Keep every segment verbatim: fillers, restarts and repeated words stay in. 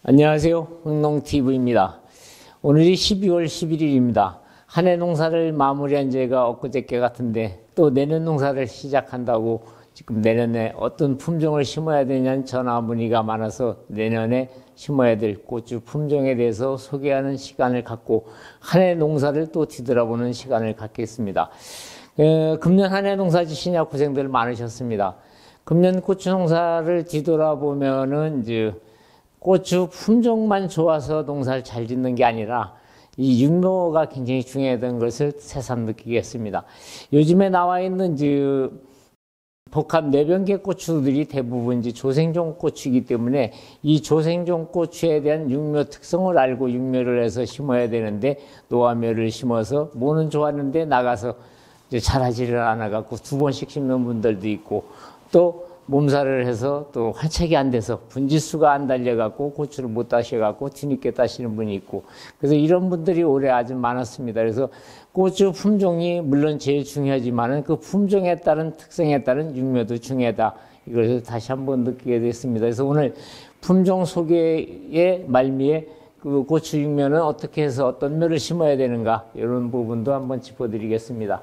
안녕하세요. 흥농티비입니다. 오늘이 십이월 십일일입니다. 한 해 농사를 마무리한 지가 엊그저께 같은데 또 내년 농사를 시작한다고 지금 내년에 어떤 품종을 심어야 되냐는 전화 문의가 많아서 내년에 심어야 될 고추 품종에 대해서 소개하는 시간을 갖고 한 해 농사를 또 뒤돌아보는 시간을 갖겠습니다. 에, 금년 한 해 농사 지시냐 고생들 많으셨습니다. 금년 고추 농사를 뒤돌아보면은 이제 고추 품종만 좋아서 농사를 잘 짓는 게 아니라 이 육묘가 굉장히 중요하다는 것을 새삼 느끼겠습니다. 요즘에 나와 있는 이제 복합 내병계 고추들이 대부분 이제 조생종 고추이기 때문에 이 조생종 고추에 대한 육묘 특성을 알고 육묘를 해서 심어야 되는데 노화묘를 심어서 모는 좋았는데 나가서 이제 잘하지를 않아갖고 두 번씩 심는 분들도 있고 또 몸살을 해서 또 활착이 안 돼서 분지수가 안 달려갖고 고추를 못 따셔갖고 뒤늦게 따시는 분이 있고 그래서 이런 분들이 올해 아주 많았습니다. 그래서 고추 품종이 물론 제일 중요하지만은 그 품종에 따른 특성에 따른 육묘도 중요하다. 이것을 다시 한번 느끼게 됐습니다. 그래서 오늘 품종 소개의 말미에 그 고추 육묘는 어떻게 해서 어떤 묘를 심어야 되는가 이런 부분도 한번 짚어드리겠습니다.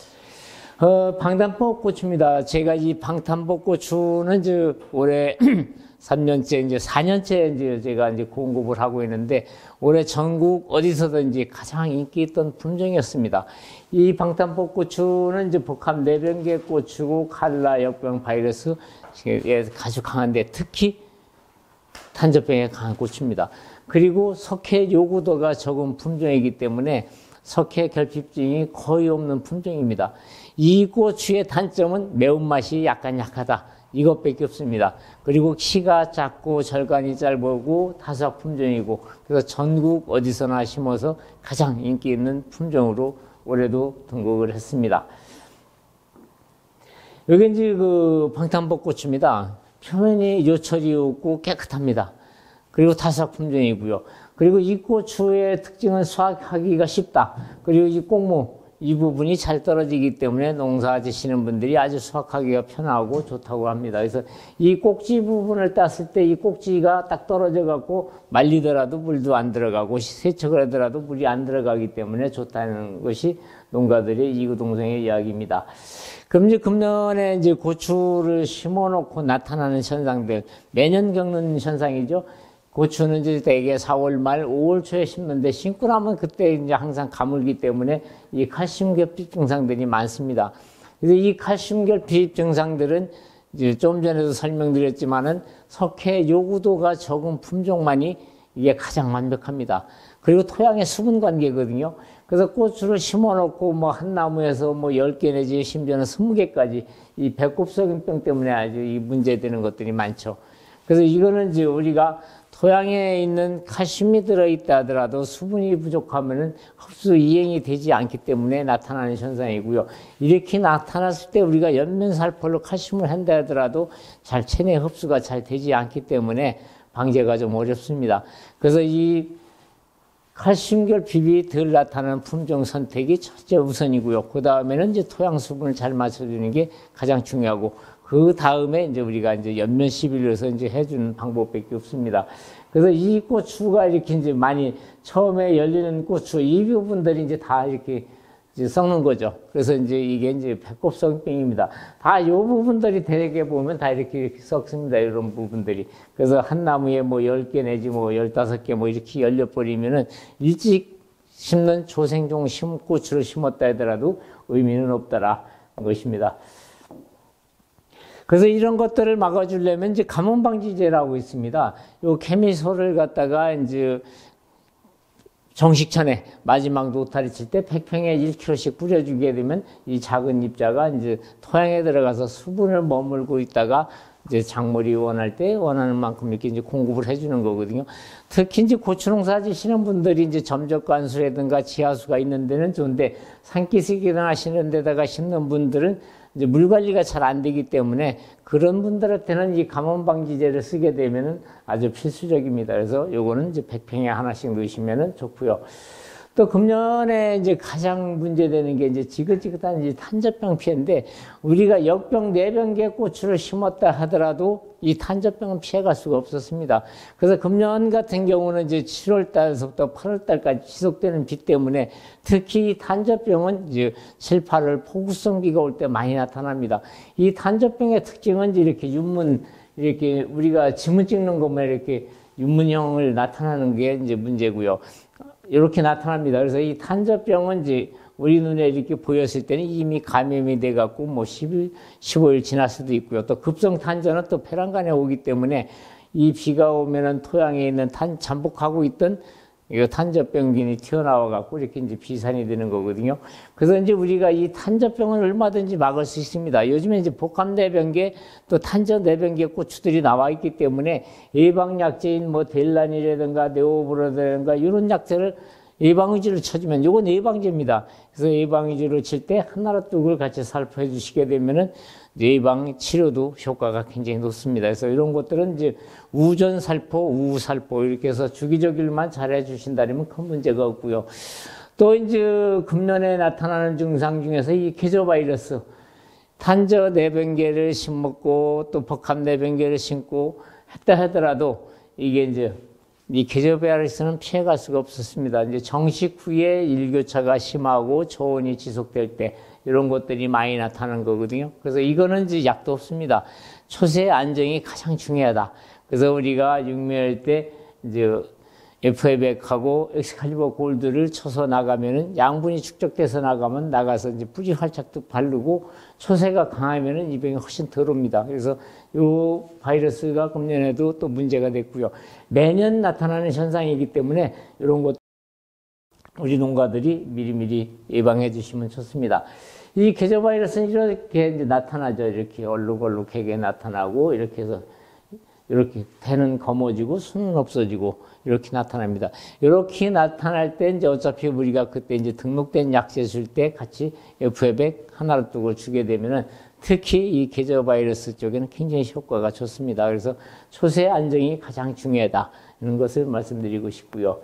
어, 방탄복 고추입니다. 제가 이 방탄복 고추는 이제 올해 삼 년째, 이제 사 년째 이제 제가 이제 공급을 하고 있는데 올해 전국 어디서든지 가장 인기 있던 품종이었습니다. 이 방탄복 고추는 이제 복합 내병계 고추고 칼라 역병 바이러스에 아주 강한데 특히 탄저병에 강한 고추입니다. 그리고 석회 요구도가 적은 품종이기 때문에 석회 결핍증이 거의 없는 품종입니다. 이 고추의 단점은 매운맛이 약간 약하다. 이것밖에 없습니다. 그리고 키가 작고 절간이 짧고 타석 품종이고 그래서 전국 어디서나 심어서 가장 인기 있는 품종으로 올해도 등극을 했습니다. 여기 이제 그 방탄복 고추입니다. 표면이 요철이 없고 깨끗합니다. 그리고 타석 품종이고요. 그리고 이 고추의 특징은 수확하기가 쉽다. 그리고 이 꼭무 이 부분이 잘 떨어지기 때문에 농사 지시는 분들이 아주 수확하기가 편하고 좋다고 합니다. 그래서 이 꼭지 부분을 땄을 때 이 꼭지가 딱 떨어져 갖고 말리더라도 물도 안 들어가고 세척을 하더라도 물이 안 들어가기 때문에 좋다는 것이 농가들의 이구동성의 이야기입니다. 그럼 이제 금년에 이제 고추를 심어 놓고 나타나는 현상들, 매년 겪는 현상이죠. 고추는 이제 대개 사월 말, 오월 초에 심는데 심고 나면 그때 이제 항상 가물기 때문에 이 칼슘 결핍 증상들이 많습니다. 그래서 이 칼슘 결핍 증상들은 이제 좀 전에도 설명드렸지만은 석회 요구도가 적은 품종만이 이게 가장 완벽합니다. 그리고 토양의 수분 관계거든요. 그래서 고추를 심어 놓고 뭐 한 나무에서 뭐 열 개 내지 심지어는 스무 개까지 이 배꼽석인병 때문에 아주 이 문제되는 것들이 많죠. 그래서 이거는 이제 우리가 토양에 있는 칼슘이 들어있다 하더라도 수분이 부족하면은 흡수 이행이 되지 않기 때문에 나타나는 현상이고요. 이렇게 나타났을 때 우리가 연면살포로 칼슘을 한다 하더라도 잘 체내 흡수가 잘 되지 않기 때문에 방제가 좀 어렵습니다. 그래서 이 칼슘 결핍이 덜 나타나는 품종 선택이 첫째 우선이고요. 그 다음에는 이제 토양 수분을 잘 맞춰주는 게 가장 중요하고 그 다음에 이제 우리가 이제 연면 시비를 이제 해주는 방법밖에 없습니다. 그래서 이 고추가 이렇게 이제 많이 처음에 열리는 고추 이 부분들이 이제 다 이렇게 이제 썩는 거죠. 그래서 이제 이게 이제 배꼽성병입니다. 다 이 부분들이 대개 보면 다 이렇게, 이렇게 썩습니다. 이런 부분들이. 그래서 한 나무에 뭐 열 개 내지 뭐 열다섯 개 뭐 이렇게 열려버리면은 일찍 심는 조생종 심, 고추를 심었다 하더라도 의미는 없더라. 것입니다. 그래서 이런 것들을 막아주려면 이제 가뭄방지제라고 있습니다. 요 케미소를 갖다가 이제 정식천에 마지막 노타리 칠 때 백 평에 일 킬로그램씩 뿌려주게 되면 이 작은 입자가 이제 토양에 들어가서 수분을 머물고 있다가 이제 작물이 원할 때 원하는 만큼 이렇게 이제 공급을 해주는 거거든요. 특히 이제 고추 농사 지시는 분들이 이제 점적관수라든가 지하수가 있는 데는 좋은데 산기슭이나 하시는 데다가 심는 분들은 이제 물 관리가 잘 안 되기 때문에 그런 분들한테는 이 가뭄방지제를 쓰게 되면은 아주 필수적입니다. 그래서 요거는 이제 백 평에 하나씩 넣으시면은 좋고요. 또 금년에 이제 가장 문제되는 게 이제 지긋지긋한 이제 탄저병 피해인데, 우리가 역병 내병계 고추를 심었다 하더라도 이 탄저병은 피해갈 수가 없었습니다. 그래서 금년 같은 경우는 이제 칠월 달서부터 팔월 달까지 지속되는 비 때문에 특히 이 탄저병은 이제 칠, 팔월 폭우성비가 올 때 많이 나타납니다. 이 탄저병의 특징은 이제 이렇게 윤문, 이렇게 우리가 지문 찍는 것만 이렇게 윤문형을 나타나는 게 이제 문제고요. 이렇게 나타납니다. 그래서 이 탄저병은 이제 우리 눈에 이렇게 보였을 때는 이미 감염이 돼갖고 뭐 십 일, 십오 일 지날 수도 있고요. 또 급성 탄저는 또 폐란간에 오기 때문에 이 비가 오면은 토양에 있는 탄, 잠복하고 있던 이거 탄저병균이 튀어나와갖고 이렇게 이제 비산이 되는 거거든요. 그래서 이제 우리가 이 탄저병을 얼마든지 막을 수 있습니다. 요즘에 이제 복합내병계 또 탄저내병계 고추들이 나와 있기 때문에 예방약제인 뭐 델란이라든가 네오브로라든가 이런 약제를 예방위주로 쳐주면 이건 예방제입니다. 그래서 예방위주로 칠 때 하나로 뚝을 같이 살포해 주시게 되면은 예방 치료도 효과가 굉장히 높습니다. 그래서 이런 것들은 이제 우전 살포, 우후 살포 이렇게 해서 주기적일만 잘해 주신다면 큰 문제가 없고요. 또 이제 금년에 나타나는 증상 중에서 이 계저바이러스, 탄저 내병계를 심었고 또 복합 내병계를 심고 했다 하더라도 이게 이제 이 계저바이러스는 피해갈 수가 없었습니다. 이제 정식 후에 일교차가 심하고 저온이 지속될 때 이런 것들이 많이 나타나는 거거든요. 그래서 이거는 이제 약도 없습니다. 초세 안정이 가장 중요하다. 그래서 우리가 육묘할 때 이제 에프에이백하고 엑스칼리버 골드를 쳐서 나가면은 양분이 축적돼서 나가면 나가서 이제 뿌리 활착도 바르고 초세가 강하면은 이 병이 훨씬 덜 옵니다. 그래서 요 바이러스가 금년에도 또 문제가 됐고요. 매년 나타나는 현상이기 때문에 이런 것 우리 농가들이 미리미리 예방해 주시면 좋습니다. 이 계저바이러스는 이렇게 이제 나타나죠. 이렇게 얼룩얼룩하게 나타나고 이렇게 해서 이렇게 배는 검어지고 순은 없어지고 이렇게 나타납니다. 이렇게 나타날 때 이제 어차피 우리가 그때 이제 등록된 약제 줄 때 같이 에프에이백 하나로 뚝을 주게 되면은 특히 이 계저바이러스 쪽에는 굉장히 효과가 좋습니다. 그래서 초세 안정이 가장 중요하다. 이런 것을 말씀드리고 싶고요.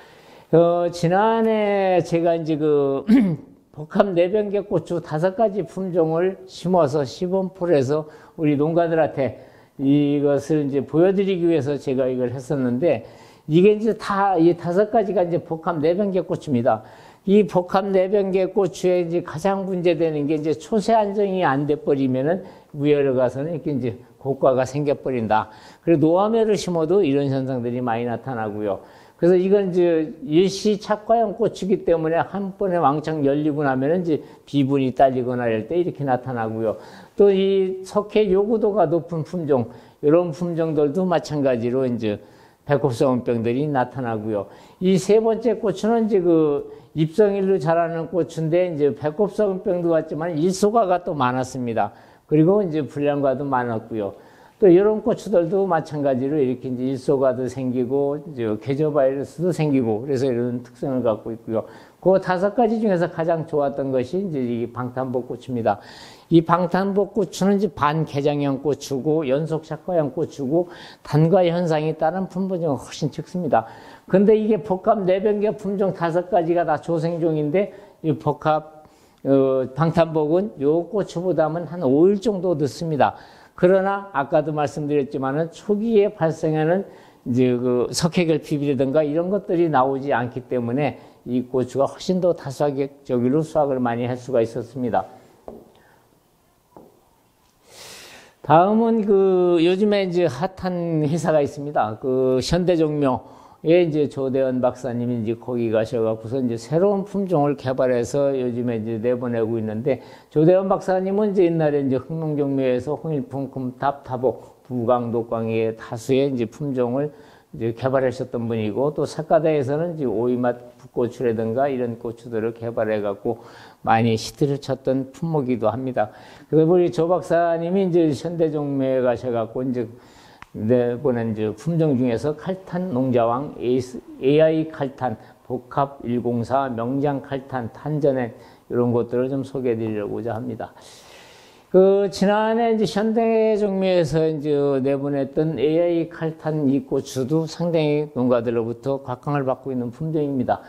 어, 지난해 제가 이제 그 복합 내병계 고추 다섯 가지 품종을 심어서 시범풀에서 우리 농가들한테 이것을 이제 보여드리기 위해서 제가 이걸 했었는데, 이게 이제 다 이 다섯 가지가 이제 복합 내병계 고추입니다. 이 복합 내병계 고추에 이제 가장 문제되는 게 이제 초세 안정이 안 돼 버리면은 위열에 가서는 이렇게 이제 고과가 생겨 버린다. 그리고 노화매를 심어도 이런 현상들이 많이 나타나고요. 그래서 이건 이제 일시 착과형 고추기 때문에 한 번에 왕창 열리고 나면 이제 비분이 딸리거나 이럴 때 이렇게 나타나고요. 또 이 석회 요구도가 높은 품종, 이런 품종들도 마찬가지로 이제 백홉성병들이 나타나고요. 이 세 번째 고추는 이제 그 입성일로 자라는 고추인데 이제 백홉성병도 같지만 일소가가 또 많았습니다. 그리고 이제 불량과도 많았고요. 또 이런 고추들도 마찬가지로 이렇게 이제 일소가도 생기고 이제 계저바이러스도 생기고 그래서 이런 특성을 갖고 있고요. 그 다섯 가지 중에서 가장 좋았던 것이 이제 이 방탄복 고추입니다. 이 방탄복 고추는 이제 반개장형 고추고 연속 착과형 고추고 단과 현상이 다른 품종은 훨씬 적습니다. 근데 이게 복합 내병계 품종 다섯 가지가 다 조생종인데 이 복합 어, 방탄복은 요 고추보다는 한 오 일 정도 늦습니다. 그러나 아까도 말씀드렸지만은 초기에 발생하는 이제 그 석회결핍이라든가 이런 것들이 나오지 않기 때문에 이 고추가 훨씬 더 다수화적으로 수확을 많이 할 수가 있었습니다. 다음은 그 요즘에 이제 핫한 회사가 있습니다. 그 현대종묘에 이제 조대원 박사님이 이제 거기 가셔갖고서 이제 새로운 품종을 개발해서 요즘에 이제 내보내고 있는데, 조대원 박사님은 이제 옛날에 이제 흥농종묘에서 홍일품, 금탑, 타복, 부강, 독광의 다수의 이제 품종을 이제 개발하셨던 분이고, 또 석가대에서는 이제 오이맛 붓고추라든가 이런 고추들을 개발해갖고 많이 히트를 쳤던 품목이기도 합니다. 그래서 우리 조 박사님이 이제 현대종묘에 가셔갖고 이제 내보낸 이제 품종 중에서 칼탄 농자왕, 에이아이 칼탄, 복합 일공사, 명장 칼탄, 탄저넷 이런 것들을 좀 소개해 드리려고자 합니다. 그, 지난해 이제 현대종묘에서 이제 내보냈던 에이아이 칼탄 이 고추도 상당히 농가들로부터 곽광을 받고 있는 품종입니다.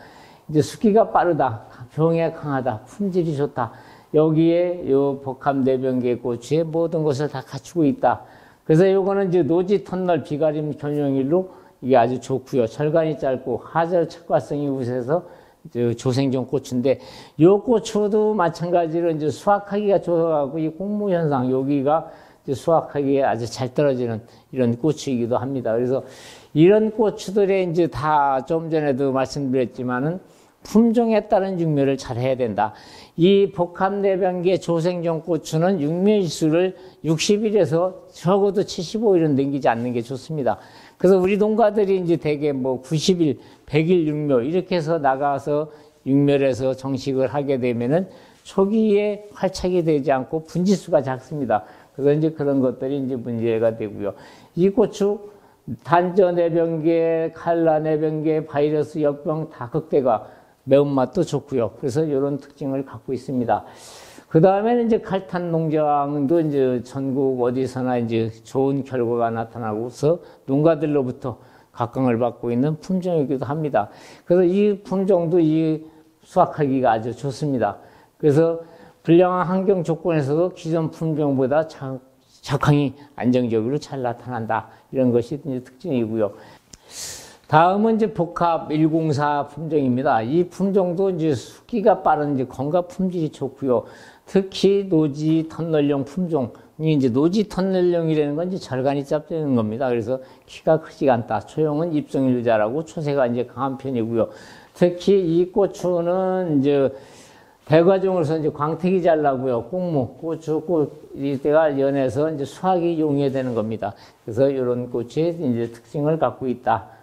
이제 수기가 빠르다, 병에 강하다, 품질이 좋다. 여기에 요 복합 내병계 고추의 모든 것을 다 갖추고 있다. 그래서 요거는 이제 노지 터널 비가림 전용일로 이게 아주 좋고요. 절간이 짧고 하절 척과성이 우수해서 조생종 고추인데 요 고추도 마찬가지로 이제 수확하기가 좋아하고 이 곡무 현상 여기가 이제 수확하기에 아주 잘 떨어지는 이런 고추이기도 합니다. 그래서 이런 고추들의 이제 다 좀 전에도 말씀드렸지만은 품종에 따른 육묘를 잘 해야 된다. 이 복합내병계 조생종 고추는 육묘일수를 육십 일에서 적어도 칠십오 일은 넘기지 않는 게 좋습니다. 그래서 우리 농가들이 이제 대개 뭐 구십 일, 백 일 육묘 이렇게 해서 나가서 육묘해서 정식을 하게 되면은 초기에 활착이 되지 않고 분지수가 작습니다. 그래서 이제 그런 것들이 이제 문제가 되고요. 이 고추 단저내병계, 칼라내병계, 바이러스 역병 다 극대화, 매운맛도 좋고요. 그래서 이런 특징을 갖고 있습니다. 그 다음에는 이제 칼탄 농장도 이제 전국 어디서나 이제 좋은 결과가 나타나고서 농가들로부터 각광을 받고 있는 품종이기도 합니다. 그래서 이 품종도 이 수확하기가 아주 좋습니다. 그래서 불량한 환경 조건에서도 기존 품종보다 작황이 안정적으로 잘 나타난다. 이런 것이 이제 특징이고요. 다음은 이제 복합 일공사 품종입니다. 이 품종도 이제 수기가 빠른 이제 건강 품질이 좋고요. 특히 노지 터널용 품종이 이제 노지 터널용이라는 건 이제 절간이 짧다는 겁니다. 그래서 키가 크지가 않다. 초용은 입성일도 잘하고 초세가 이제 강한 편이고요. 특히 이 고추는 이제 대과종으로서 이제 광택이 잘 나고요. 꼭무, 고추, 꽃, 이때가 연해서 이제 수확이 용이되는 겁니다. 그래서 이런 고추의 이제 특징을 갖고 있다.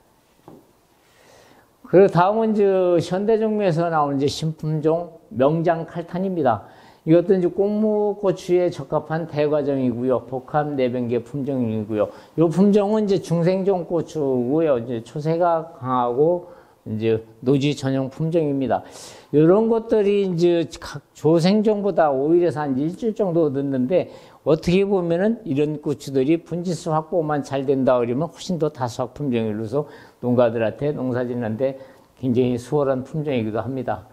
그리고 다음은 이제 현대종묘에서 나오는 이제 신품종 명장 칼탄입니다. 이것도 이제 꼭무 고추에 적합한 대과종이고요. 복합 내병계 품종이고요. 이 품종은 이제 중생종 고추고요. 이제 초세가 강하고 이제 노지 전용 품종입니다. 이런 것들이 이제 각 조생종보다 오 일에서 한 일주일 정도 늦는데 어떻게 보면은 이런 고추들이 분지수 확보만 잘 된다 그러면 훨씬 더 다수확 품종이로서 농가들한테 농사짓는데 굉장히 수월한 품종이기도 합니다.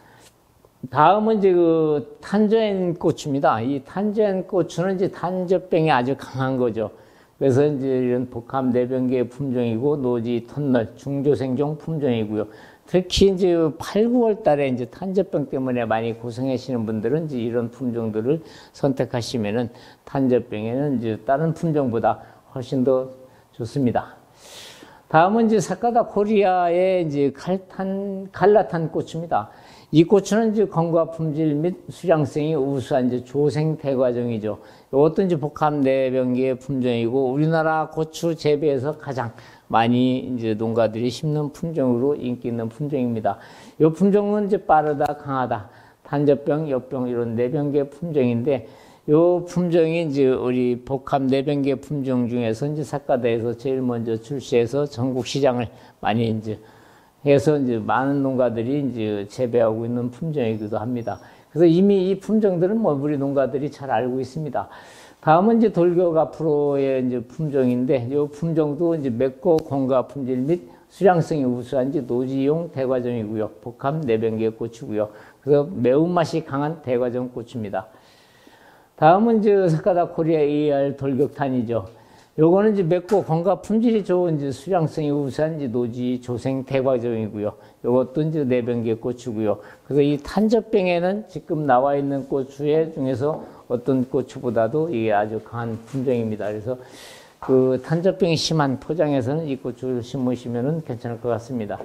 다음은 이제 그 탄저엔 고추입니다. 이 탄저엔 고추는 이제 탄저병이 아주 강한 거죠. 그래서 이제 이런 복합 내병계 품종이고 노지 터널 중조생종 품종이고요. 특히 이제 팔, 구월 달에 이제 탄저병 때문에 많이 고생하시는 분들은 이제 이런 품종들을 선택하시면은 탄저병에는 이제 다른 품종보다 훨씬 더 좋습니다. 다음은 이제 사카다 코리아의 이제 칼탄, 칼라탄 고추입니다. 이 고추는 이제 건과 품질 및 수량성이 우수한 이제 조생 대과종이죠. 이것도 이제 복합 내병계 품종이고 우리나라 고추 재배에서 가장 많이 이제 농가들이 심는 품종으로 인기 있는 품종입니다. 이 품종은 이제 빠르다, 강하다, 단저병, 역병 이런 내병계 품종인데 이 품종이 이제 우리 복합 내병계 품종 중에서 이제 사카다에서 제일 먼저 출시해서 전국 시장을 많이 이제 해서 이제 많은 농가들이 이제 재배하고 있는 품종이기도 합니다. 그래서 이미 이 품종들은 뭐 우리 농가들이 잘 알고 있습니다. 다음은 이제 돌격 앞으로의 이제 품종인데, 이 품종도 이제 맵고 건과 품질 및 수량성이 우수한 이제 노지용 대과종이고요. 복합 내병계 고추고요. 그래서 매운맛이 강한 대과종 고추입니다. 다음은 이제 사카다 코리아 에이알 돌격탄이죠. 요거는 이제 맵고 건과 품질이 좋은 이제 수량성이 우수한 이제 노지 조생 대과종이고요. 요것도 이제 내병계 고추고요. 그래서 이 탄저병에는 지금 나와 있는 고추의 중에서 어떤 고추보다도 이게 아주 강한 품종입니다. 그래서 그 탄저병이 심한 포장에서는 이 고추를 심으시면은 괜찮을 것 같습니다.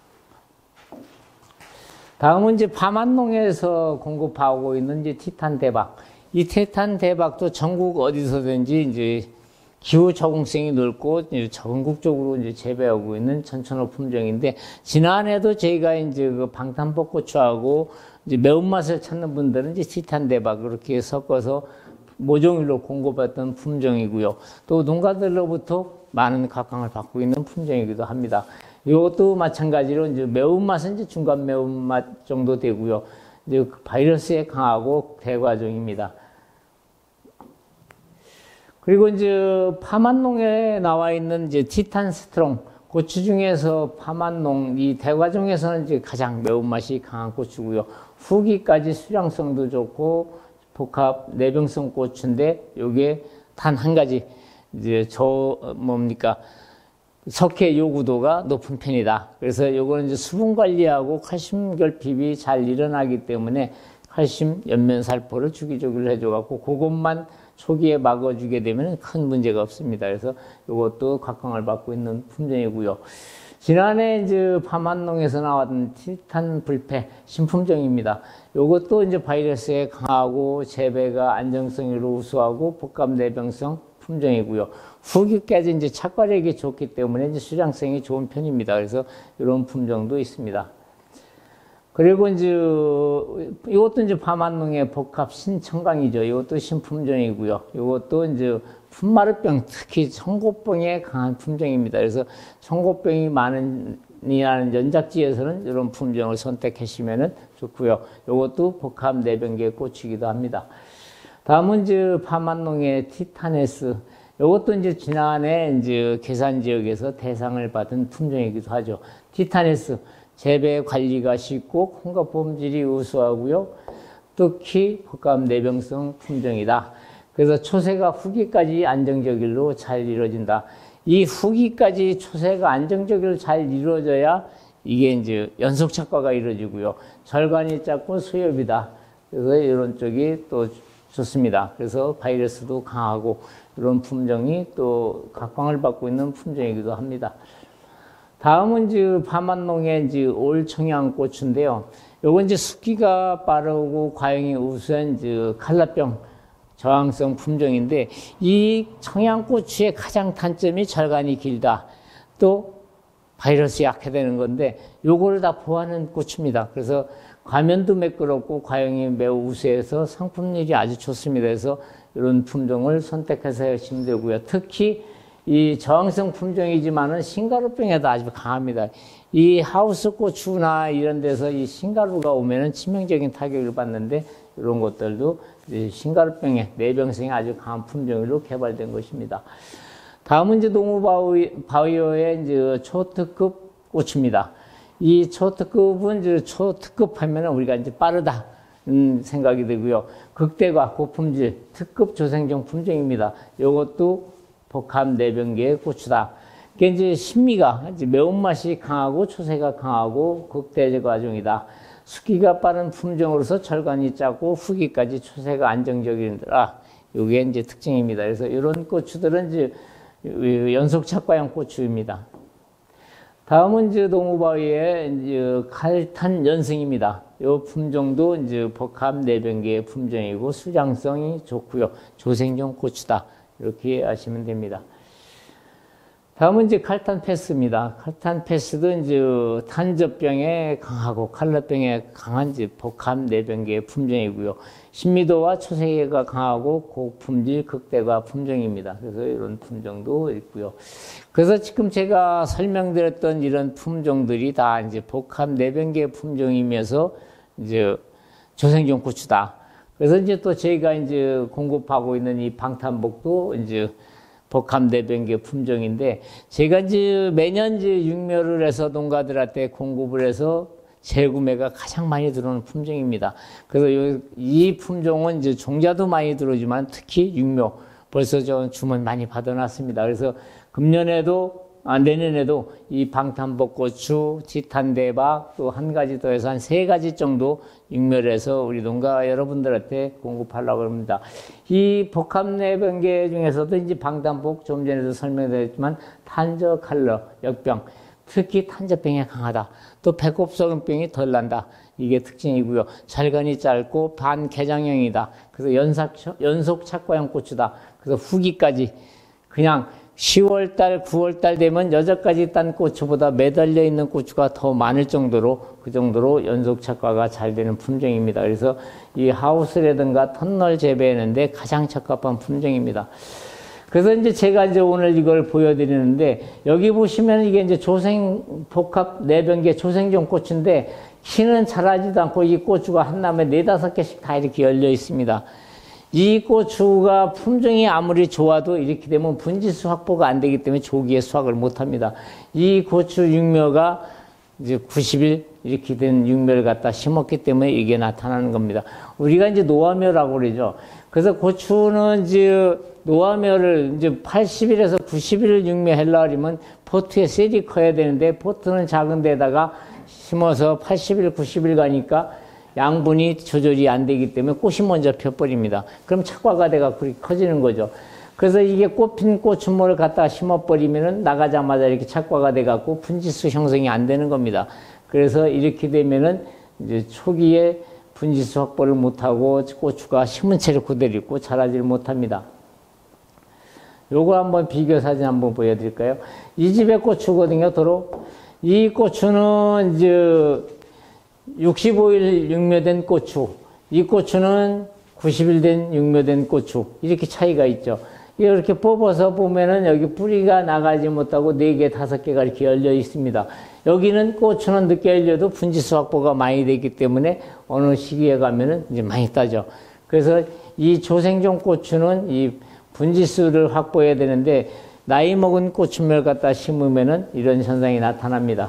다음은 이제 밤안농에서 공급하고 있는 이제 티탄 대박. 이 티탄 대박도 전국 어디서든지 이제 기후 적응성이 넓고 전국적으로 이제 재배하고 있는 천천호 품종인데, 지난해도 저희가 이제 그 방탄복고추하고 이제 매운맛을 찾는 분들은 이제 티탄 대박 그렇게 섞어서 모종일로 공급했던 품종이고요. 또 농가들로부터 많은 각광을 받고 있는 품종이기도 합니다. 이것도 마찬가지로 이제 매운맛은 이제 중간 매운맛 정도 되고요. 이제 바이러스에 강하고 대과종입니다. 그리고 이제 파만농에 나와 있는 이제 티탄 스트롱 고추 중에서 파만농, 이 대과종에서는 이제 가장 매운맛이 강한 고추고요. 후기까지 수량성도 좋고 복합 내병성 고추인데 요게 단 한 가지 이제 저 뭡니까 석회 요구도가 높은 편이다. 그래서 요거는 이제 수분 관리하고 칼슘 결핍이 잘 일어나기 때문에 칼슘 연면살포를 주기적으로 해줘갖고 그것만 초기에 막아주게 되면 큰 문제가 없습니다. 그래서 이것도 각광을 받고 있는 품종이고요. 지난해 이제 파만농에서 나왔던 티탄 불패 신품종입니다. 이것도 이제 바이러스에 강하고 재배가 안정성으로 우수하고 복합 내병성 품종이고요. 후기까지 이제 착과력이 좋기 때문에 이제 수량성이 좋은 편입니다. 그래서 이런 품종도 있습니다. 그리고 이제 이것도 이제 파만농의 복합 신청강이죠. 이것도 신품종이고요. 이것도 이제 품마르병, 특히 청고병에 강한 품종입니다. 그래서 청고병이 많은 이라는 연작지에서는 이런 품종을 선택하시면 좋고요. 이것도 복합 내병계 꽃이기도 합니다. 다음은 이제 파만농의 티타네스. 이것도 이제 지난해 이제 계산 지역에서 대상을 받은 품종이기도 하죠. 티타네스. 재배 관리가 쉽고 콩과 품질이 우수하고요. 특히 복합 내병성 품종이다. 그래서 초세가 후기까지 안정적으로 잘 이루어진다. 이 후기까지 초세가 안정적으로 잘 이루어져야 이게 이제 연속 착과가 이루어지고요. 절간이 짧고 수엽이다. 그래서 이런 쪽이 또 좋습니다. 그래서 바이러스도 강하고 이런 품종이 또 각광을 받고 있는 품종이기도 합니다. 다음은 이제 파만농의 이제 올 청양고추인데요. 요건 이제 숙기가 빠르고 과형이 우수한 이제 칼라병 저항성 품종인데 이 청양고추의 가장 단점이 절간이 길다. 또 바이러스 약해되는 건데 요거를 다 보완하는 고추입니다. 그래서 과면도 매끄럽고 과형이 매우 우수해서 상품률이 아주 좋습니다. 그래서 이런 품종을 선택해서 하시면 되고요. 특히 이 저항성 품종이지만은 신가루병에도 아주 강합니다. 이 하우스 고추나 이런 데서 이 신가루가 오면은 치명적인 타격을 받는데 이런 것들도 신가루병에 내병성이 아주 강한 품종으로 개발된 것입니다. 다음은 이제 농우바이오의 이제 초특급 고추입니다. 이 초특급은 이제 초특급 하면 우리가 이제 빠르다. 음, 생각이 되고요. 극대과 고품질 특급 조생종 품종입니다. 이것도 복합 내병계의 고추다. 그게 이제 신미가 이제 매운맛이 강하고 초세가 강하고 극대 과종이다. 숙기가 빠른 품종으로서 절간이 짧고 후기까지 초세가 안정적이더라. 이게 이제 특징입니다. 그래서 이런 고추들은 이제 연속 착과형 고추입니다. 다음은 이제 농우바위의 이제 칼탄 연승입니다. 이 품종도 이제 복합 내병계의 품종이고 수량성이 좋고요. 조생종 고추다. 이렇게 아시면 됩니다. 다음은 이제 칼탄 패스입니다. 칼탄 패스도 이제 탄저병에 강하고 칼라병에 강한 이제 복합 내병계의 품종이고요. 신미도와 초세가 강하고 고품질 극대과 품종입니다. 그래서 이런 품종도 있고요. 그래서 지금 제가 설명드렸던 이런 품종들이 다 이제 복합 내병계 품종이면서 이제 조생종 고추다. 그래서 이제 또 저희가 이제 공급하고 있는 이 방탄복도 이제 복합 내병계 품종인데 제가 이제 매년 이제 육묘를 해서 농가들한테 공급을 해서 재구매가 가장 많이 들어오는 품종입니다. 그래서 이 품종은 이제 종자도 많이 들어오지만 특히 육묘 벌써 저 주문 많이 받아놨습니다. 그래서 금년에도 아, 내년에도 이 방탄복고추, 티탄대박 또 한 가지 더 해서 한 세 가지 정도 육묘를 해서 우리 농가 여러분들한테 공급하려고 합니다. 이 복합 내병계 중에서도 이제 방탄복 좀 전에도 설명드렸지만 탄저 칼러 역병 특히 탄저병이 강하다. 또 배꼽소금병이 덜 난다. 이게 특징이고요. 절간이 짧고 반개장형이다. 그래서 연삭, 연속 착과형 고추다. 그래서 후기까지 그냥 시월달, 구월달 되면 여자까지 딴 고추보다 매달려 있는 고추가 더 많을 정도로 그 정도로 연속 착과가 잘 되는 품종입니다. 그래서 이 하우스라든가 터널 재배하는데 가장 적합한 품종입니다. 그래서 이제 제가 이제 오늘 이걸 보여드리는데 여기 보시면 이게 이제 조생 복합 내병계 조생종 고추인데 키는 자라지도 않고 이 고추가 한 나무에 네다섯 개씩 다 이렇게 열려 있습니다. 이 고추가 품종이 아무리 좋아도 이렇게 되면 분지수 확보가 안 되기 때문에 조기에 수확을 못 합니다. 이 고추 육묘가 이제 구십 일 이렇게 된 육묘를 갖다 심었기 때문에 이게 나타나는 겁니다. 우리가 이제 노화묘라고 그러죠. 그래서 고추는 이제 노화묘를 이제 팔십 일에서 구십 일 육묘 하려면 포트에 셀이 커야 되는데 포트는 작은 데다가 심어서 팔십 일, 구십 일 가니까 양분이 조절이 안 되기 때문에 꽃이 먼저 펴버립니다. 그럼 착과가 돼가 그렇게 커지는 거죠. 그래서 이게 꽃핀 고추모를 갖다 심어버리면은 나가자마자 이렇게 착과가 돼갖고 분지수 형성이 안 되는 겁니다. 그래서 이렇게 되면은 이제 초기에 분지수 확보를 못하고 고추가 심은 채로 그대로 있고 자라질 못합니다. 요거 한번 비교 사진 한번 보여드릴까요? 이 집의 고추거든요, 도로. 이 고추는 이제 육십오 일 육묘된 고추, 이 고추는 구십 일 된 육묘된 고추, 이렇게 차이가 있죠. 이렇게 뽑아서 보면은 여기 뿌리가 나가지 못하고 네 개, 다섯 개가 이렇게 열려 있습니다. 여기는 고추는 늦게 열려도 분지수 확보가 많이 되기 때문에 어느 시기에 가면은 이제 많이 따죠. 그래서 이 조생종 고추는 이 분지수를 확보해야 되는데 나이 먹은 고추苗갖다 심으면은 이런 현상이 나타납니다.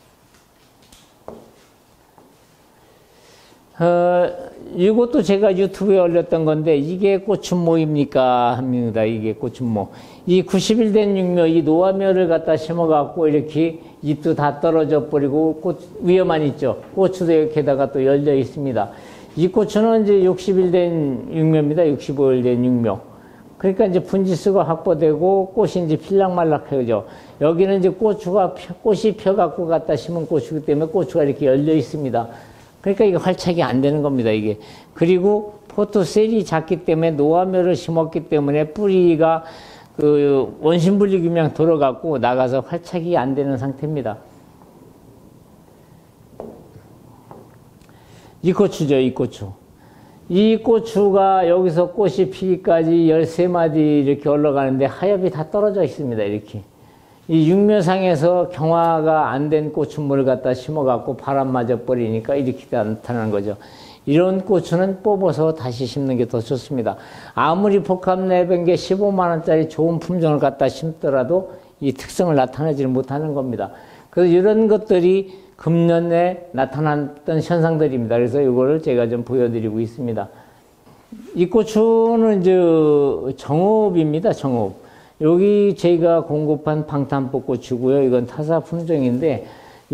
어, 이것도 제가 유튜브에 올렸던 건데 이게 고추모입니까 합니다. 이게 고추모. 이 구십 일 된 육묘, 이 노화묘를 갖다 심어갖고 이렇게 잎도 다 떨어져 버리고 꽃 위에만 있죠. 고추도 이렇게다가 또 열려 있습니다. 이 고추는 이제 육십 일 된 육묘입니다. 육십오 일 된 육묘. 그러니까 이제 분지수가 확보되고 꽃이 이제 필락말락해죠. 여기는 이제 고추가 펴, 꽃이 펴갖고 갖다 심은 고추이기 때문에 고추가 이렇게 열려 있습니다. 그러니까 이게 활착이 안 되는 겁니다, 이게. 그리고 포토셀이 작기 때문에 노화묘를 심었기 때문에 뿌리가 그 원심분리 그냥 들어갖고 나가서 활착이 안 되는 상태입니다. 이 고추죠, 이 고추. 이 고추가 여기서 꽃이 피기까지 열세 마디 이렇게 올라가는데 하엽이 다 떨어져 있습니다, 이렇게. 이 육묘상에서 경화가 안 된 고추물을 갖다 심어갖고 바람 맞아 버리니까 이렇게 나타나는 거죠. 이런 고추는 뽑아서 다시 심는 게 더 좋습니다. 아무리 복합 내변계 십오만 원짜리 좋은 품종을 갖다 심더라도 이 특성을 나타내지 못하는 겁니다. 그래서 이런 것들이 금년에 나타났던 현상들입니다. 그래서 이거를 제가 좀 보여드리고 있습니다. 이 고추는 이제 정읍입니다, 정읍. 여기 제가 공급한 방탄복고추고요. 이건 타사 품종인데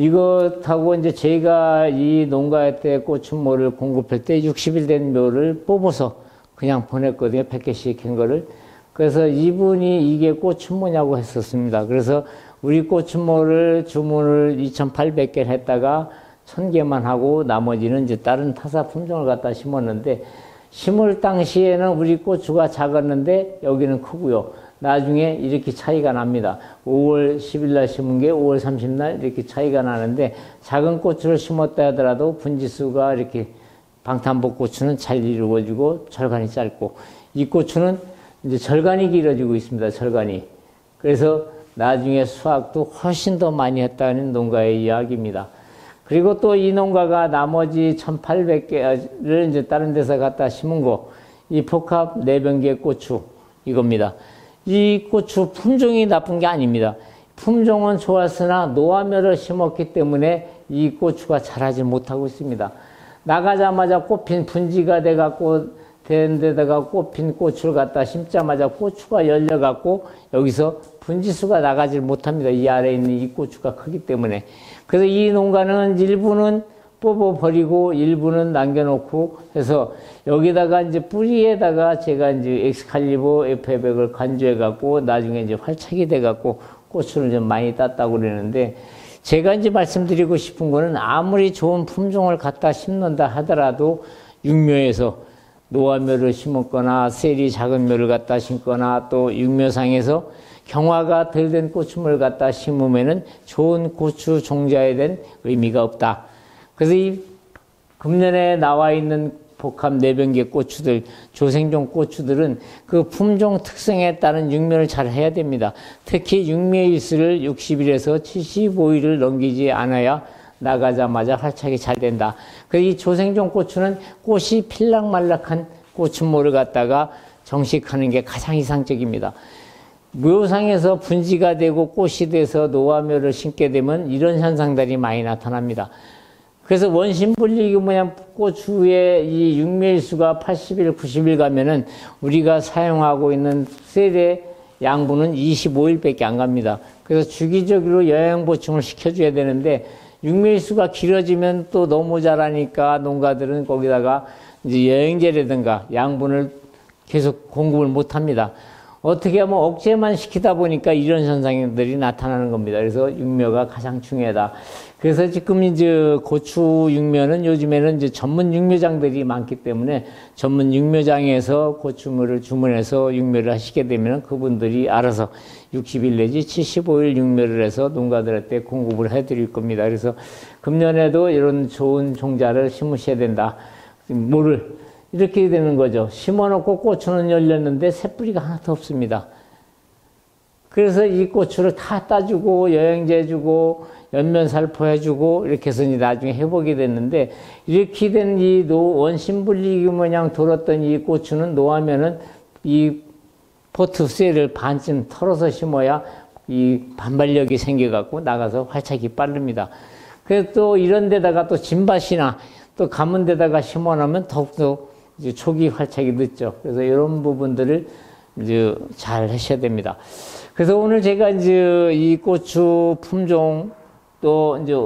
이것하고 이제 제가 이 농가에 때 고추모를 공급할 때 육십 일 된 묘를 뽑아서 그냥 보냈거든요. 백 개씩 한 거를. 그래서 이분이 이게 고추모냐고 했었습니다. 그래서 우리 고추모를 주문을 이천팔백 개를 했다가 천 개만 하고 나머지는 이제 다른 타사 품종을 갖다 심었는데 심을 당시에는 우리 고추가 작았는데 여기는 크고요. 나중에 이렇게 차이가 납니다. 오월 십일 날 심은 게 오월 삼십 날 이렇게 차이가 나는데 작은 고추를 심었다 하더라도 분지수가 이렇게 방탄복고추는 잘 이루어지고 절간이 짧고 이 고추는 이제 절간이 길어지고 있습니다. 절간이. 그래서 나중에 수확도 훨씬 더 많이 했다는 농가의 이야기입니다. 그리고 또 이 농가가 나머지 천팔백 개를 이제 다른 데서 갖다 심은 거, 이 복합 내변계 고추 이겁니다. 이 고추 품종이 나쁜 게 아닙니다. 품종은 좋았으나 노화묘를 심었기 때문에 이 고추가 자라지 못하고 있습니다. 나가자마자 꽃핀 분지가 돼갖고 된 데다가 꽃핀 고추를 갖다 심자마자 고추가 열려갖고 여기서 분지수가 나가질 못합니다. 이 아래에 있는 이 고추가 크기 때문에. 그래서 이 농가는 일부는 뽑아버리고 일부는 남겨놓고 해서 여기다가 이제 뿌리에다가 제가 이제 엑스칼리버 에프백을 간주해갖고 나중에 이제 활착이 돼갖고 고추를 좀 많이 땄다고 그러는데 제가 이제 말씀드리고 싶은 거는 아무리 좋은 품종을 갖다 심는다 하더라도 육묘에서 노화묘를 심었거나 셀이 작은 묘를 갖다 심거나 또 육묘상에서 경화가 덜 된 고추를 갖다 심으면은 좋은 고추 종자에 대한 의미가 없다. 그래서 이 금년에 나와 있는 복합 내변계 고추들, 조생종 고추들은 그 품종 특성에 따른 육묘를 잘 해야 됩니다. 특히 육묘 일수를 육십 일에서 칠십오 일을 넘기지 않아야 나가자마자 활착이 잘 된다. 그래서 이 조생종 고추는 꽃이 필락말락한 꽃춘모를 갖다가 정식하는 게 가장 이상적입니다. 묘상에서 분지가 되고 꽃이 돼서 노화묘를 심게 되면 이런 현상들이 많이 나타납니다. 그래서 원심분리기 뭐냐, 꽃주에 이 육묘일수가 팔십 일, 구십 일 가면은 우리가 사용하고 있는 셀의 양분은 이십오 일밖에 안 갑니다. 그래서 주기적으로 영양 보충을 시켜줘야 되는데 육묘일수가 길어지면 또 너무 자라니까 농가들은 거기다가 이제 영양제라든가 양분을 계속 공급을 못 합니다. 어떻게 하면 억제만 시키다 보니까 이런 현상들이 나타나는 겁니다. 그래서 육묘가 가장 중요하다. 그래서 지금 이제 고추 육묘는 요즘에는 이제 전문 육묘장들이 많기 때문에 전문 육묘장에서 고추물을 주문해서 육묘를 하시게 되면 그분들이 알아서 육십 일 내지 칠십오 일 육묘를 해서 농가들한테 공급을 해드릴 겁니다. 그래서 금년에도 이런 좋은 종자를 심으셔야 된다. 뭐를 이렇게 되는 거죠. 심어놓고 고추는 열렸는데 새뿌리가 하나도 없습니다. 그래서 이 고추를 다 따주고 영양제 주고 연면살포 해주고 이렇게 해서 나중에 회복이 됐는데 이렇게 된 이 원심분리기 모양 돌았던 이 고추는 노하면은 이 포트셀을 반쯤 털어서 심어야 이 반발력이 생겨갖고 나가서 활착이 빠릅니다. 그래서 또 이런 데다가 또 진밭이나 또 가문 데다가 심어놓으면 더욱더 이제 초기 활착이 늦죠. 그래서 이런 부분들을 이제 잘 하셔야 됩니다. 그래서 오늘 제가 이제 이 고추 품종 또 이제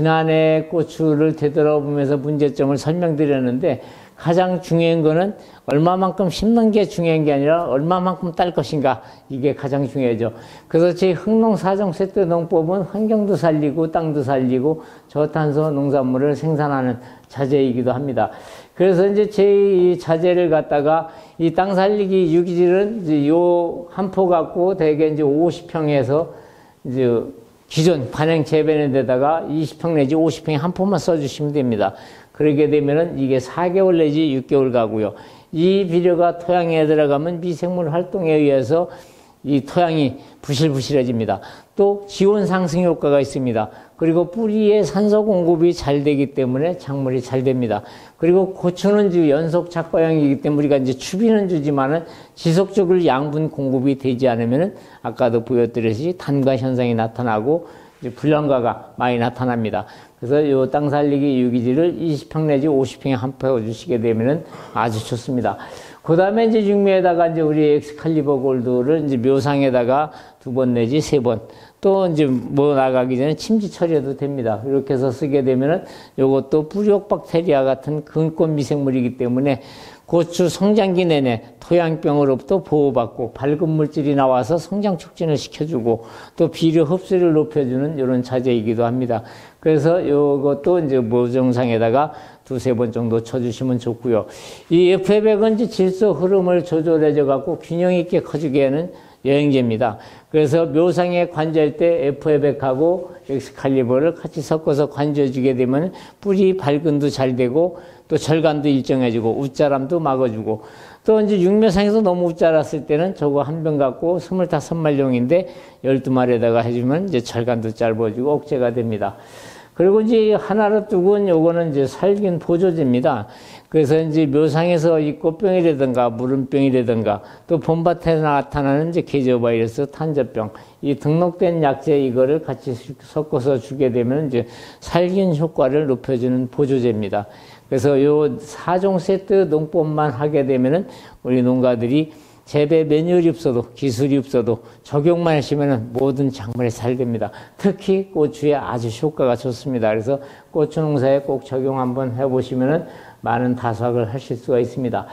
지난해 고추를 되돌아보면서 문제점을 설명드렸는데 가장 중요한 거는 얼마만큼 심는 게 중요한 게 아니라 얼마만큼 딸 것인가 이게 가장 중요하죠. 그래서 제 흥농사정 세트 농법은 환경도 살리고 땅도 살리고 저탄소 농산물을 생산하는 자재이기도 합니다. 그래서 이제 제 자재를 갖다가 이 땅 살리기 유기질은 이제 요 한 포 갖고 대개 이제 오십 평에서 이제 기존 관행 재배는 데다가 이십 평 내지 오십 평에 한 포만 써주시면 됩니다. 그러게 되면은 이게 사 개월 내지 육 개월 가고요. 이 비료가 토양에 들어가면 미생물 활동에 의해서 이 토양이 부실부실해집니다. 또 지온 상승 효과가 있습니다. 그리고 뿌리에 산소 공급이 잘 되기 때문에 작물이 잘 됩니다. 그리고 고추는 지금 연속 작과형이기 때문에 우리가 이제 추비는 주지만은 지속적으로 양분 공급이 되지 않으면은 아까도 보여드렸듯이 단과 현상이 나타나고 이제 불량과가 많이 나타납니다. 그래서 요 땅 살리기 유기질을 이십 평 내지 오십 평에 한 포 주시게 되면은 아주 좋습니다. 그 다음에 이제 육묘에다가 이제 우리 엑스칼리버 골드를 이제 묘상에다가 두 번 내지 세 번 또 이제 뭐 나가기 전에 침지 처리해도 됩니다. 이렇게 해서 쓰게 되면은 요것도 뿌리옥 박테리아 같은 근권 미생물이기 때문에 고추 성장기 내내 토양병으로부터 보호받고 밝은 물질이 나와서 성장 촉진을 시켜주고 또 비료 흡수를 높여주는 이런 자재이기도 합니다. 그래서 요것도 이제 모종상에다가 두세 번 정도 쳐주시면 좋고요. 이 에프에백은 이제 질소 흐름을 조절해줘 갖고 균형 있게 커지게 하는 영양제입니다. 그래서 묘상에 관주할 때 에프에백하고 엑스칼리버를 같이 섞어서 관주해주게 되면 뿌리 발근도 잘 되고 또 절간도 일정해지고 웃자람도 막아주고 또 이제 육묘상에서 너무 웃자랐을 때는 저거 한 병 갖고 스물다섯 마리용인데 열두 마리에다가 해주면 이제 절간도 짧아지고 억제가 됩니다. 그리고 이제 하나로 두군 요거는 이제 살균 보조제입니다. 그래서 이제 묘상에서 이 꽃병이라든가 물음병이라든가 또 봄밭에 나타나는 이제 계저 바이러스, 탄저병 이 등록된 약제 이거를 같이 섞어서 주게 되면 이제 살균 효과를 높여주는 보조제입니다. 그래서 요 사 종 세트 농법만 하게 되면은 우리 농가들이 재배 매뉴얼이 없어도 기술이 없어도 적용만 하시면 모든 작물에 잘 됩니다. 특히 고추에 아주 효과가 좋습니다. 그래서 고추 농사에 꼭 적용 한번 해보시면 많은 다수확을 하실 수가 있습니다.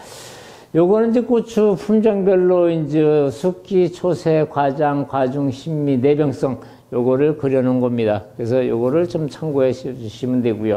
요거는 이제 고추 품종별로 이제 숙기, 초세, 과장, 과중, 신미, 내병성 요거를 그려놓은 겁니다. 그래서 요거를 좀 참고해 주시면 되고요.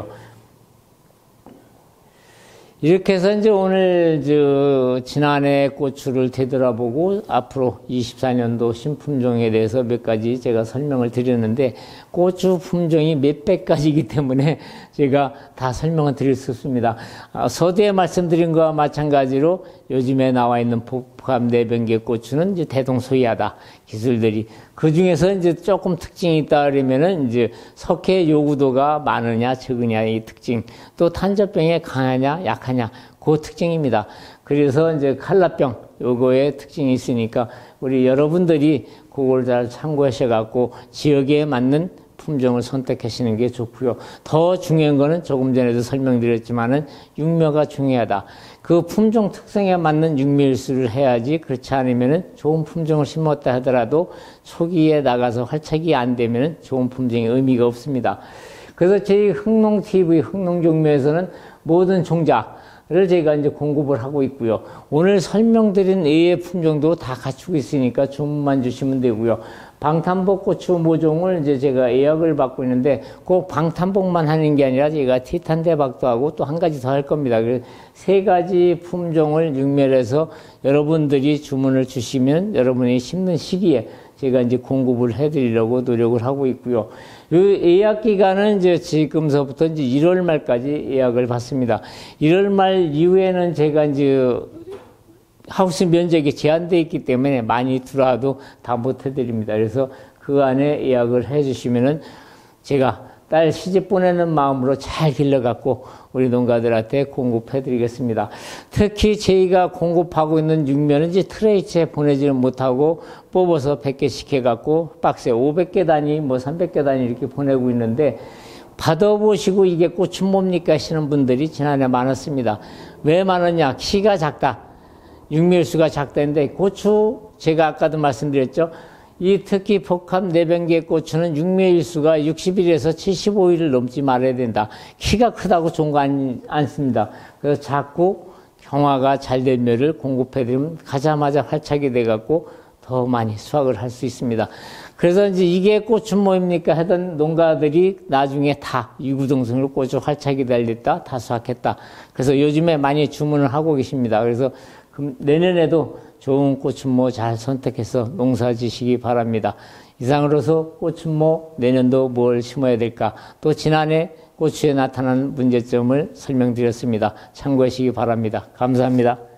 이렇게 해서 이제 오늘 저 지난해 고추를 되돌아보고 앞으로 이십사 년도 신품종에 대해서 몇 가지 제가 설명을 드렸는데 고추 품종이 몇백 가지이기 때문에 제가 다 설명을 드릴 수 없습니다. 아, 서두에 말씀드린 것과 마찬가지로 요즘에 나와 있는 복합 내변계 고추는 이제 대동소이하다 기술들이 그 중에서 이제 조금 특징이 있다 그러면은 이제 석회 요구도가 많으냐 적으냐 이 특징, 또 탄저병에 강하냐 약하냐 그 특징입니다. 그래서 이제 칼라병 요거의 특징이 있으니까 우리 여러분들이 그걸 잘 참고하셔 갖고 지역에 맞는 품종을 선택하시는 게 좋고요. 더 중요한 거는 조금 전에도 설명드렸지만은 육묘가 중요하다. 그 품종 특성에 맞는 육묘일수를 해야지, 그렇지 않으면은 좋은 품종을 심었다 하더라도 초기에 나가서 활착이 안 되면은 좋은 품종의 의미가 없습니다. 그래서 저희 흥농티비 흥농종묘에서는 모든 종자를 제가 이제 공급을 하고 있고요. 오늘 설명드린 외의 품종도 다 갖추고 있으니까 주문만 주시면 되고요. 방탄복 고추 모종을 이제 제가 예약을 받고 있는데 꼭 방탄복만 하는 게 아니라 제가 티탄 대박도 하고 또 한 가지 더 할 겁니다. 그래서 세 가지 품종을 육멸해서 여러분들이 주문을 주시면 여러분이 심는 시기에 제가 이제 공급을 해드리려고 노력을 하고 있고요. 이 예약 기간은 이제 지금서부터 이제 일월 말까지 예약을 받습니다. 일월 말 이후에는 제가 이제 하우스 면적이 제한되어 있기 때문에 많이 들어와도 다 못 해드립니다. 그래서 그 안에 예약을 해주시면은 제가 딸 시집 보내는 마음으로 잘 길러갖고 우리 농가들한테 공급해드리겠습니다. 특히 저희가 공급하고 있는 육면은 이제 트레이치에 보내지는 못하고 뽑아서 백 개씩 해갖고 박스에 오백 개 단위, 뭐 삼백 개 단위 이렇게 보내고 있는데 받아보시고 이게 꽃은 뭡니까 하시는 분들이 지난해 많았습니다. 왜 많았냐? 키가 작다. 육밀수가 작다는데 고추 제가 아까도 말씀드렸죠. 이 특히 복합 내변계 고추는 육묘일수가 육십 일에서 칠십오 일을 넘지 말아야 된다. 키가 크다고 좋은 거 아니, 않습니다. 그래서 자꾸 경화가 잘 된 묘를 공급해드리면 가자마자 활착이 돼갖고 더 많이 수확을 할 수 있습니다. 그래서 이제 이게 꽃은 뭐입니까 하던 농가들이 나중에 다 이구동성으로 꽃이 활착이 달렸다, 다 수확했다. 그래서 요즘에 많이 주문을 하고 계십니다. 그래서 내년에도 좋은 꽃은모 잘 선택해서 농사 지시기 바랍니다. 이상으로서 꽃은모 내년도 뭘 심어야 될까? 또 지난해 고추에 나타난 문제점을 설명드렸습니다. 참고하시기 바랍니다. 감사합니다.